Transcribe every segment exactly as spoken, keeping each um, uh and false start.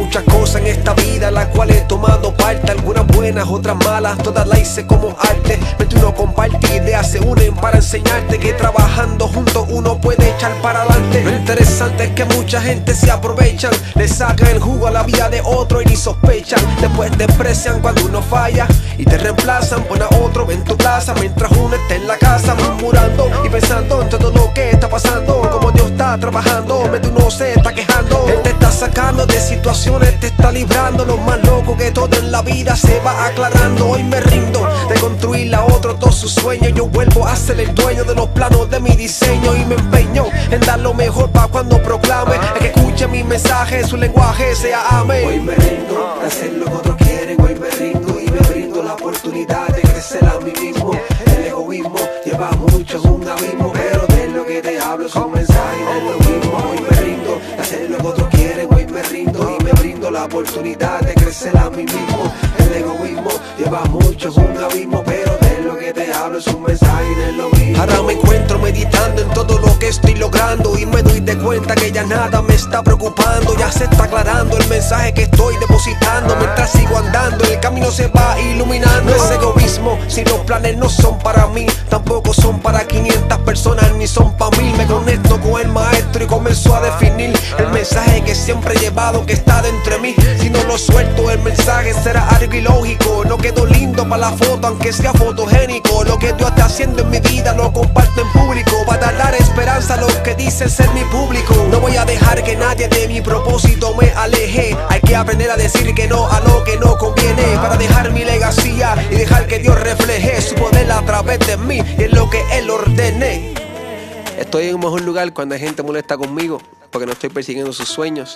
muchas cosas en esta vida, las cuales he tomado parte, algunas buenas, otras malas, todas las hice como arte. Mientras uno comparte ideas, se unen para enseñarte que trabajando juntos uno puede echar para adelante. Lo interesante es que mucha gente se aprovechan, le sacan el jugo a la vida de otro y ni sospechan. Después desprecian cuando uno falla y te reemplazan, pon a otro en tu plaza, mientras uno está en la casa murmurando y pensando en todo lo que está pasando, como Dios está trabajando, mientras uno se está quejando. Él te está sacando de situaciones, te está librando. Lo más loco que todo en la vida se va aclarando. Hoy me rindo de construirle a otro todos sus sueños. Yo vuelvo a ser el dueño de los planos de mi diseño y me empeño en dar lo mejor para cuando proclame el que escuche mi mensaje, su lenguaje sea amén. Hoy me rindo de hacer lo que otros quieren. Hoy me rindo y me brindo la oportunidad de crecer a mí mismo. El egoísmo lleva mucho, es un abismo, pero de lo que te hablo es un mensaje, no es lo mismo. Hoy me rindo de hacer lo que otros quieren. Hoy me rindo y me brindo la oportunidad de crecer a mí mismo. El egoísmo lleva mucho, es un abismo, pero de lo que te hablo es un mensaje, no es lo mismo. Ahora me encuentro meditando en todo lo que estoy logrando y me doy de cuenta que ya nada me está preocupando. Ya se está aclarando el mensaje que estoy depositando. Mientras sigo andando, el camino se va iluminando. Ese egoísmo, si los planes no son para mí, tampoco son para quinientas personas ni son para mil. Me conecto con el maestro y comenzó a definir el mensaje que siempre he llevado, que está dentro de mí. Si no lo suelto, el mensaje será algo ilógico. No quedó lindo para la foto, aunque sea fotogénico. Lo que Dios está haciendo en mi vida lo comparto en público, para dar esperanza a los que dicen ser mi público. No voy a dejar que nadie de mi propósito me aleje. Hay que aprender a decir que no a lo que no conviene, para dejar mi legacía y dejar que Dios refleje su poder a través de mí y en lo que Él ordene. Estoy en un mejor lugar cuando hay gente molesta conmigo porque no estoy persiguiendo sus sueños,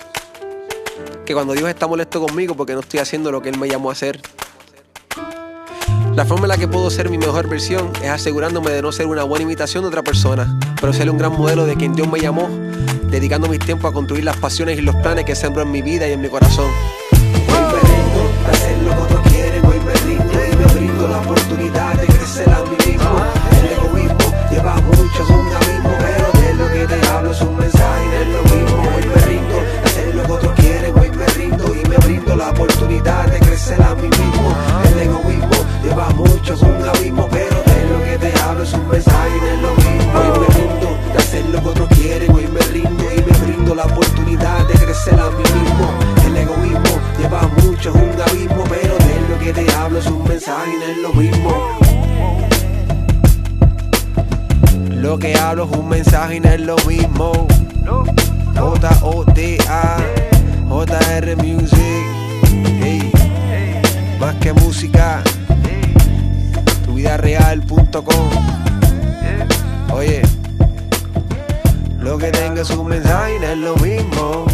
que cuando Dios está molesto conmigo porque no estoy haciendo lo que Él me llamó a hacer. La forma en la que puedo ser mi mejor versión es asegurándome de no ser una buena imitación de otra persona, pero ser un gran modelo de quien Dios me llamó, dedicando mis tiempos a construir las pasiones y los planes que sembró en mi vida y en mi corazón. Hoy me rindo de hacer lo que otros quieren. Hoy me rindo y me brindo la oportunidad de crecer a mí mismo. El egoísmo lleva mucho, es un abismo, pero de lo que te hablo es un mensaje, no es lo mismo. Hoy me rindo de hacer lo que otros quieren. Hoy me rindo y me brindo la oportunidad de crecer a mí mismo. El egoísmo lleva mucho, es un abismo, pero de lo que te hablo es un mensaje, no es lo mismo. Hoy me rindo de hacer lo que otros quieren. Hoy me rindo y me brindo la oportunidad de crecer a mí mismo. El egoísmo lleva mucho, es un abismo, pero de lo que te hablo es un mensaje, no es lo mismo. Lo que hablo es un mensaje y no es lo mismo. J O D A J R Music, hey. Más que música, tu vida real punto com. Oye, lo que tenga es un mensaje y no es lo mismo.